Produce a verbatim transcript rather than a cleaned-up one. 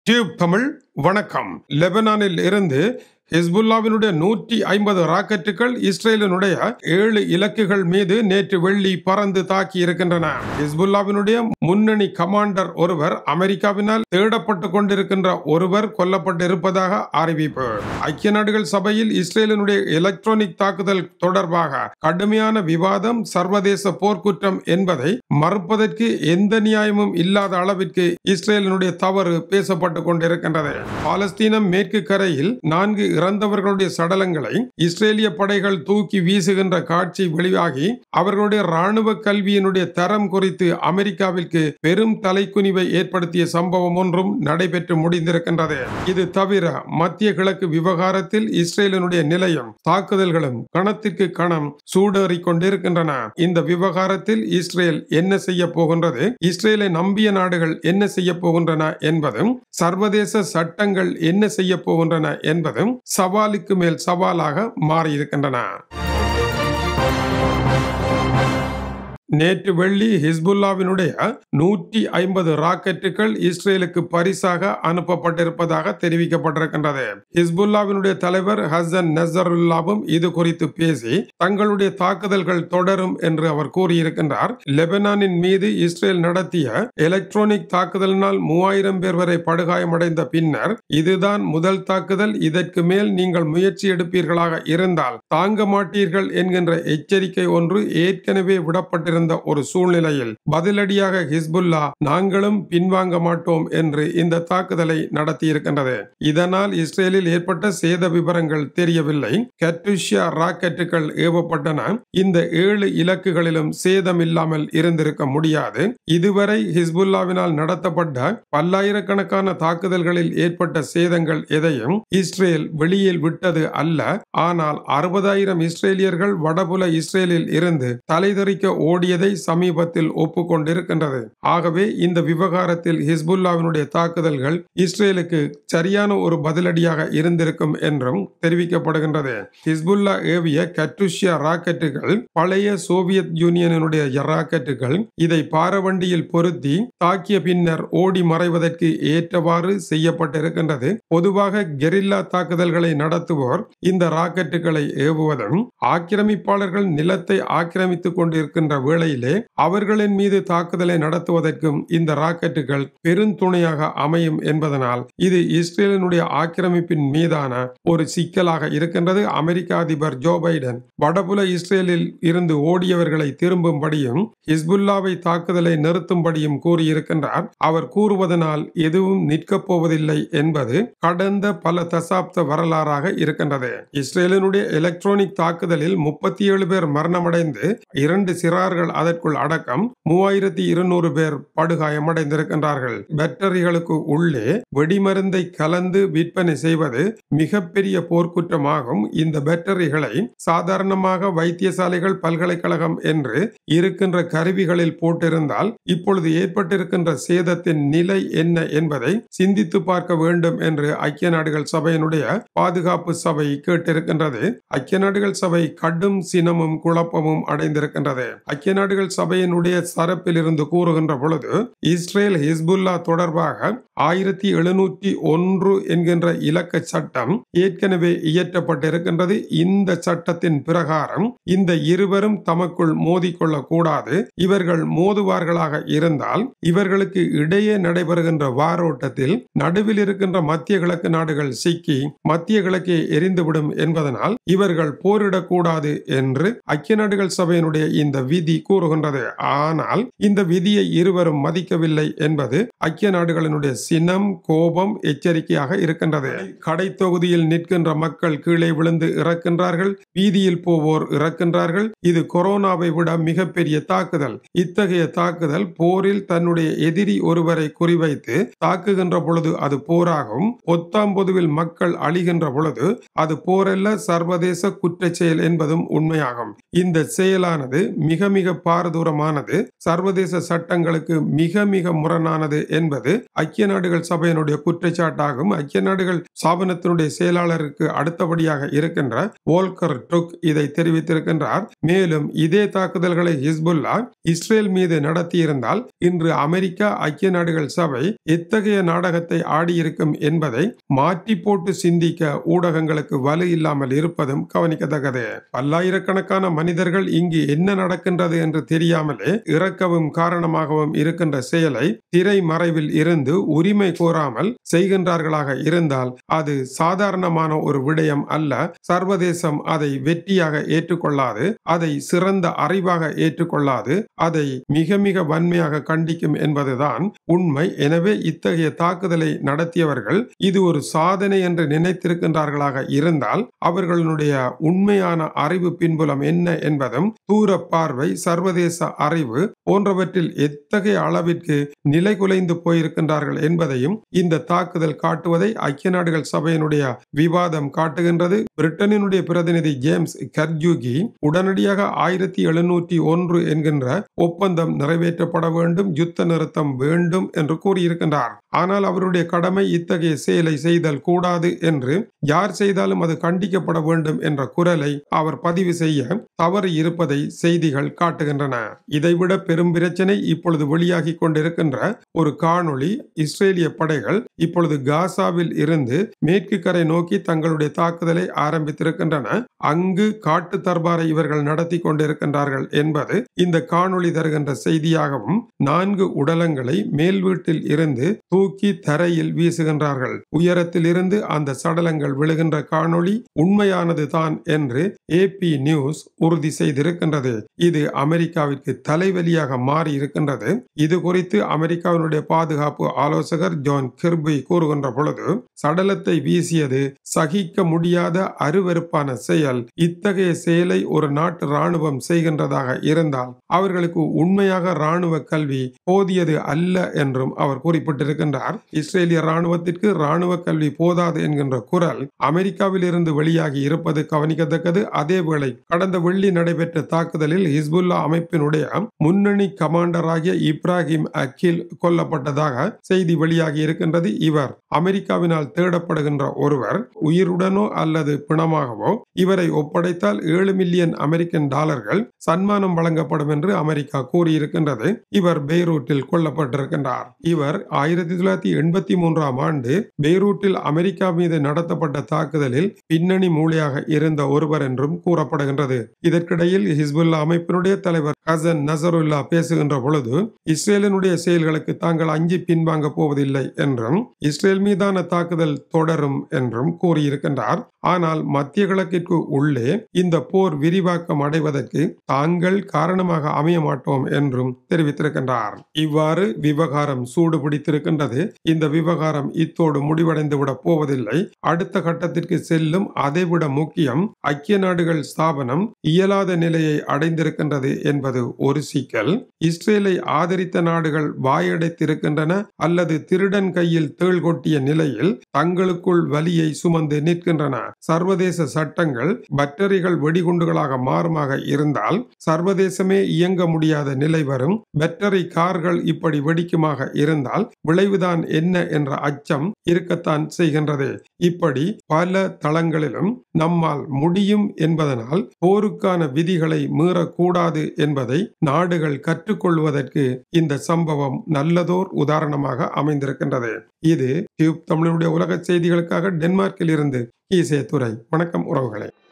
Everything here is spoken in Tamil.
டியூப் தமிழ் வணக்கம். லெபனானில் இருந்து ஹிஸ்புல்லாவினுடைய நூற்றி ஐம்பது ராக்கெட்டுகள் இஸ்ரேலினுடைய ஏழு இலக்குகள் மீது நேற்று வெள்ளி பறந்து தாக்கி இருக்கின்றன. ஹிஸ்புல்லாவினுடைய முன்னணி கமாண்டர் ஒருவர் அமெரிக்காவினால் தேடப்பட்டு கொண்டிருக்கின்ற ஒருவர் கொல்லப்பட்டு இருப்பதாக அறிவிப்பு. ஐக்கிய நாடுகள் சபையில் இஸ்ரேலினுடைய எலக்ட்ரானிக் தாக்குதல் தொடர்பாக கடுமையான விவாதம் சர்வதேச போர்க்குற்றம் என்பதை மறுப்பதற்கு எந்த நியாயமும் இல்லாத அளவிற்கு இஸ்ரேலினுடைய தவறு பேசப்பட்டு கொண்டிருக்கின்றது. பாலஸ்தீனம் மேற்கு கரையில் நான்கு இறந்தவர்களுடைய சடலங்களை இஸ்ரேலிய படைகள் தூக்கி வீசுகின்ற காட்சி வெளியாகி அவர்களுடைய ராணுவ கல்வியினுடைய தரம் குறித்து அமெரிக்காவிற்கு பெரும் தலைக்குனிவை ஏற்படுத்திய சம்பவம் ஒன்றும் நடைபெற்று முடிந்திருக்கின்றது. இது தவிர மத்திய கிழக்கு விவகாரத்தில் இஸ்ரேலினுடைய நிலையம் தாக்குதல்களும் கணத்திற்கு கணம் சூடேறிக் கொண்டிருக்கின்றன. இந்த விவகாரத்தில் இஸ்ரேல் என்ன செய்ய போகின்றது, இஸ்ரேலை நம்பிய நாடுகள் என்ன செய்ய போகின்றன என்பதும் சர்வதேச சட்டங்கள் என்ன செய்ய போகின்றன என்பதும் சவாலுக்கு மேல் சவாலாக மாறியிருக்கின்றன. நேற்று வெள்ளி ஹிஸ்புல்லாவினுடைய நூற்றி ஐம்பது ராக்கெட்டுகள் இஸ்ரேலுக்கு பரிசாக அனுப்பப்பட்டிருப்பதாக தெரிவிக்கப்பட்டிருக்கின்றது. ஹிஸ்புல்லாவினுடைய தலைவர் ஹசன் நசருல்லாவும் இது குறித்து பேசி தங்களுடைய தாக்குதல்கள் தொடரும் என்று அவர் கூறியிருக்கின்றார். லெபனானின் மீது இஸ்ரேல் நடத்திய எலக்ட்ரானிக் தாக்குதலினால் மூவாயிரம் பேர் வரை படுகாயமடைந்த பின்னர் இதுதான் முதல் தாக்குதல். இதற்கு மேல் நீங்கள் முயற்சி எடுப்பீர்களாக இருந்தால் தாங்க மாட்டீர்கள் என்கின்ற எச்சரிக்கை ஒன்று ஏற்கனவே விடப்பட்டிருந்த ஒரு சூழ்நிலையில் பதிலடியாக ஹிஸ்புல்லா நாங்களும் பின்வாங்க மாட்டோம் என்று இந்த தாக்குதலை நடத்தியிருக்கின்றது. இதனால் இஸ்ரேலில் ஏற்பட்ட சேத விவரங்கள் தெரியவில்லை. கட்டுஷியா ராக்கெட்டுகள் ஏவப்பட்டன. இந்த ஏழு இலக்குகளிலும் சேதம் இல்லாமல் இருந்திருக்க முடியாது. இதுவரை ஹிஸ்புல்லாவினால் நடத்தப்பட்ட பல்லாயிரக்கணக்கான தாக்குதல்களில் ஏற்பட்ட சேதங்கள் எதையும் இஸ்ரேல் வெளியில் விட்டது அல்ல. ஆனால் அறுபதாயிரம் இஸ்ரேலியர்கள் வடபுல இஸ்ரேலில் இருந்து தலைதெறிக்க ஓடிய சமீபத்தில் ஒப்புக்கொண்டிருக்கின்றது. ஆகவே இந்த விவகாரத்தில் ஹிஸ்புல்லாவினுடைய தாக்குதல்கள் இஸ்ரேலுக்கு சரியான ஒரு பதிலடியாக இருந்திருக்கும் என்றும் தெரிவிக்கப்படுகின்றது. ஹிஸ்புல்லா ஏவிய கட்டுஷியா ராக்கெட்டுகள் பழைய சோவியத் யூனியனுடைய ராக்கெட்டுகள். இதை பாரவண்டியில் பொருத்தி தாக்கிய பின்னர் ஓடி மறைவதற்கு ஏற்றவாறு செய்யப்பட்டிருக்கின்றது. பொதுவாக கெரில்லா தாக்குதல்களை நடத்துவோர் இந்த ராக்கெட்டுகளை ஏவுவதும் ஆக்கிரமிப்பாளர்கள் நிலத்தை ஆக்கிரமித்துக் கொண்டிருக்கின்ற வேளையிலே அவர்களின் மீது தாக்குதலை நடத்துவதற்கும் இந்த ராக்கெட்டுகள் பெருந்துணையாக அமையும் என்பதனால் இது இஸ்ரேலினுடைய ஆக்கிரமிப்பின் மீதான ஒரு சிக்கலாக இருக்கின்றது. அமெரிக்க அதிபர் ஜோ பைடன் வடபுல இஸ்ரேலில் இருந்து ஓடியவர்களை திரும்பும்படியும் ஹிஸ்புல்லாவை தாக்குதலை நிறுத்தும்படியும் கூறியிருக்கின்றார். அவர் கூறுவதனால் எதுவும் நிற்கப் போவதில்லை என்பது கடந்த பல தசாப்த வரலாறாக இருக்கின்றது. இஸ்ரேலினுடைய எலக்ட்ரானிக் தாக்குதலில் முப்பத்தி ஏழு பேர் மரணமடைந்து இரண்டு சிறார்கள் அதற்குள் அடக்கம் மூவாயிரத்தி இருநூறு பேர் படுகாயமடைந்திருக்கின்றார்கள். பேட்டரிகளுக்கு உள்ளே வெடிமருந்தை கலந்து விற்பனை செய்வது மிகப்பெரிய போர்க்குற்றமாகும். இந்த பேட்டரிகளை சாதாரணமாக வைத்தியசாலைகள் பல்கலைக்கழகம் என்று இருக்கின்ற கருவிகளில் போட்டிருந்தால் இப்பொழுது ஏற்பட்டிருக்கின்ற சேதத்தின் நிலை என்ன என்பதை சிந்தித்து பார்க்க வேண்டும் என்று ஐக்கிய நாடுகள் சபையினுடைய பாதுகாப்பு சபை கேட்டிருக்கின்றது. ஐக்கிய நாடுகள் சபை கடும் சினமும் குழப்பமும் அடைந்திருக்கின்றது. ஐக்கிய நாடுகள் சபையினுடைய தரப்பில் இருந்து கூறுகின்ற பொழுது இஸ்ரேல் ஹிஸ்புல்லா தொடர்பாக ஆயிரத்தி எழுநூற்றி ஒன்று என்கின்ற இலக்க சட்டம் ஏற்கனவே இயற்றப்பட்டிருக்கின்றது. இந்த சட்டத்தின் பிரகாரம் இந்த இருவரும் தமக்குள் மோதிக்கொள்ள கூடாது. இவர்கள் மோதுவார்களாக இருந்தால் இவர்களுக்கு இடையே நடைபெறுகின்ற வாரோட்டத்தில் நடுவில் இருக்கின்ற மத்திய கிழக்கு நாடுகள் சிக்கி மத்திய கிழக்கை எரிந்துவிடும் என்பதனால் இவர்கள் போரிடக்கூடாது என்று ஐக்கிய நாடுகள் சபையினுடைய இந்த விதி கூறுகின்றது. ஆனால் இந்த விதியை இருவரும் மதிக்கவில்லை என்பது ஐக்கிய நாடுகளினுடைய சினம், கோபம், எச்சரிக்கையாக இருக்கின்றது. கடை தொகுதியில் நிற்கின்ற மக்கள் கீழே விழுந்து இறக்கின்றார்கள். வீதியில் போவோர் இறக்கின்றார்கள். இது கொரோனாவை விட மிகப்பெரிய தாக்குதல். இத்தகைய தாக்குதல் போரில் தன்னுடைய எதிரி ஒருவரை குறிவைத்து தாக்குகின்ற பொழுது அது போராகும். பொத்தாம் பொதுவில் மக்கள் அழிகின்ற பொழுது அது போரல்ல, சர்வதேச குற்ற செயல் என்பதும் உண்மையாகும். இந்த செயலானது மிக மிக பாரதூரமானது, சர்வதேச சட்டங்களுக்கு மிக மிக முரணானது என்பது ஐக்கிய நாடுகள் சபையினுடைய குற்றச்சாட்டாகும். ஐக்கிய நாடுகள் ஸ்தாபனத்தினுடைய செயலாளருக்கு அடுத்தபடியாக இருக்கின்ற வோல்கர் தலைவர் டுக் இதை தெரிவித்திருக்கின்றார். மேலும் இதே தாக்குதல்களை ஹிஸ்புல்லா இஸ்ரேல் மீது நடத்தியிருந்தால் இன்று அமெரிக்கா ஐக்கிய நாடுகள் சபை எத்தகைய நாடகத்தை ஆடியிருக்கும் என்பதை மாற்றி போட்டு சிந்திக்க ஊடகங்களுக்கு வலு இல்லாமல் இருப்பதும் கவனிக்கத்தக்கது. பல்லாயிரக்கணக்கான மனிதர்கள் இங்கு என்ன நடக்கின்றது என்று தெரியாமலே இறக்கவும் காரணமாகவும் இருக்கின்ற செயலை திரை மறைவில் இருந்து உரிமை கோராமல் செய்கின்றார்களாக இருந்தால் அது சாதாரணமான ஒரு விடயம் அல்ல. சர்வதேசம் அதை வெற்றியாக ஏற்றுக்கொள்ளாது, அதை சிறந்த அறிவாக ஏற்றுக்கொள்ளாது, அதை மிக மிக வன்மையாக கண்டிக்கும் என்பதுதான் உண்மை. எனவே இத்தகைய தாக்குதலை நடத்தியவர்கள் இது ஒரு சாதனை என்று நினைத்திருக்கின்றார்களாக இருந்தால் அவர்களுடைய உண்மையான அறிவு பின்புலம் என்ன என்பதும் தூர பார்வை, சர்வதேச அறிவு போன்றவற்றில் எத்தகைய அளவிற்கு நிலை குலைந்து போயிருக்கின்றார்கள் என்பதையும் இந்த தாக்குதல் காட்டுவதை ஐக்கிய நாடுகள் சபையினுடைய விவாதம் காட்டுகின்றது. பிரிட்டனினுடைய பிரதிநிதி ஜேம்ஸ் கர்ஜூகி உடனடியாக ஆயிரத்தி எழுநூற்றி ஒன்று என்கின்ற ஒப்பந்தம் நிறைவேற்றப்பட வேண்டும், யுத்த நிறுத்தம் வேண்டும் என்று கூறியிருக்கின்றார். ஆனால் அவருடைய கடமை இத்தகைய செயலை செய்தல் கூடாது என்று, யார் செய்தாலும் அது கண்டிக்கப்பட வேண்டும் என்ற குரலை அவர் பதிவு செய்ய தவறு இருப்பதை செய்திகள் காட்டுகின்றன. இதைவிட பெரும் பிரச்சனை இப்பொழுது வெளியாகி கொண்டிருக்கின்ற ஒரு காணொளி. இஸ்ரேலிய படைகள் இப்பொழுது காசாவில் இருந்து மேற்கு கரை நோக்கி தங்களுடைய தாக்குதலை ஆரம்பித்திருக்கின்றன. அங்கு காட்டு தர்பாரை இவர்கள் நடத்தி கொண்டிருக்கின்றார்கள் என்பது இந்த காணொளி தருகின்ற செய்தியாகவும், நான்கு உடலங்களை மேல் வீட்டில் இருந்து தூக்கி தரையில் வீசுகின்றார்கள். உயரத்தில் இருந்து அந்த சடலங்கள் விழுகின்ற காணொளி உண்மையானது தான் என்று ஏபி நியூஸ் உறுதி செய்திருக்கின்றது. இது அமெரிக்காவிற்கு தலைவலியாக மாறி இருக்கின்றது. இது குறித்து அமெரிக்காவினுடைய பாதுகாப்பு ஆலோசகர் ஜான் கிர்பி கூறுகின்ற பொழுது, சடலத்தை வீசியது சகிக்க முடியாத அருவருப்பான செயல். இத்தகைய செயலை ஒரு நாட்டு ராணுவம் செய்கின்றதாக இருந்தால் அவர்களுக்கு உண்மையாக ராணுவ கல்வி போதியது அல்ல என்றும் அவர் குறிப்பிட்டிருக்கின்றார். இஸ்ரேலிய ராணுவத்திற்கு ராணுவ கல்வி போதாது என்கின்ற குரல் அமெரிக்காவில் இருந்து வெளியாகி இருப்பது கவனிக்கத்தக்கது. அதேவேளை கடந்த வெள்ளி நடைபெற்ற தாக்குதலில் ஹிஸ்புல்லா அமைப்பினுடைய முன்னணி கமாண்டராகிய இப்ராஹிம் அகில் கொல்லப்பட்டதாக செய்தி வெளியாகி இருக்கின்றது. இவர் அமெரிக்காவினால் தேடப்படுகின்ற ஒருவர். உயிருடனோ அல்லது பிணமாகவோ இவரை ஒப்படைத்தால் ஏழு மில்லியன் அமெரிக்கன் டாலர்கள் சன்மானம் வழங்கப்படும் என்று அமெரிக்கா கூறியிருக்கின்றது. இவர் பெய்ரூட்டில் கொல்லப்பட்டிருக்கின்றார். இவர் ஆயிரத்தி தொள்ளாயிரத்தி எண்பத்தி மூன்றாம் ஆண்டு பெய்ரூட்டில் அமெரிக்கா மீது நடத்தப்பட்ட தாக்குதலில் பின்னணி மூளையாக இருந்த ஒருவர் என்றும் கூறப்படுகின்றது. இதற்கிடையில் ஹிஸ்புல்லா அமைப்பினுடைய தலைவர் ஹசன் நசருல்லா பேசுகின்ற பொழுது, இஸ்ரேலினுடைய செயல்களுக்கு தாங்கள் அஞ்சி பின்வாங்க போவதில்லை என்றும் இஸ்ரேல் மீதான தாக்குதல் தொடரும் என்றும் கூறியிருக்கின்றார். ஆனால் மத்திய கிழக்கிற்கு உள்ளே இந்த போர் விரிவாக்கம் அடைவதற்கு தாங்கள் காரணமாக அமைய மாட்டோம் என்றும் தெரிவித்திருக்கின்றார். இவ்வாறு விவகாரம் சூடு பிடித்திருக்கின்றது. இந்த விவகாரம் இத்தோடு முடிவடைந்து விட போவதில்லை. அடுத்த கட்டத்திற்கு செல்லும். அதைவிட முக்கியம், ஐக்கிய நாடுகள் ஸ்தாபனம் இயலாத நிலையை அடைந்திருக்கின்றது என்பது ஒரு சிக்கல். இஸ்ரேலை ஆதரித்த நாடுகள் வாயடைத்திருக்கின்றன அல்லது திருடன் கையில் தேள் கொட்டிய நிலையில் தங்களுக்குள் வலியை சுமந்து நிற்கின்றன. சர்வதேச சட்டங்கள் பட்டரிகள் வெடிகுண்டுகளாக மாறுமாக இருந்தால் சர்வதேசமே இயங்க முடியாத நிலை வரும். பேட்டரி கார்கள் இப்படி வெடிக்குமாக இருந்தால் விளைவுதான் என்ன என்ற அச்சம் இருக்கத்தான் செய்கின்றது. இப்படி பல தளங்களிலும் நம்மால் முடியும் என்பதனால் போருக்கான விதிகளை மீறக்கூடாது என்பதை நாடுகள் கற்றுக்கொள்வதற்கு இந்த சம்பவம் நல்லதோர் உதாரணமாக அமைந்திருக்கின்றது. இது டியூப் தமிழனுடைய உலக செய்திகளுக்காக டென்மார்க்கில் இருந்து ஈசே துரை. வணக்கம் உறவுகளே.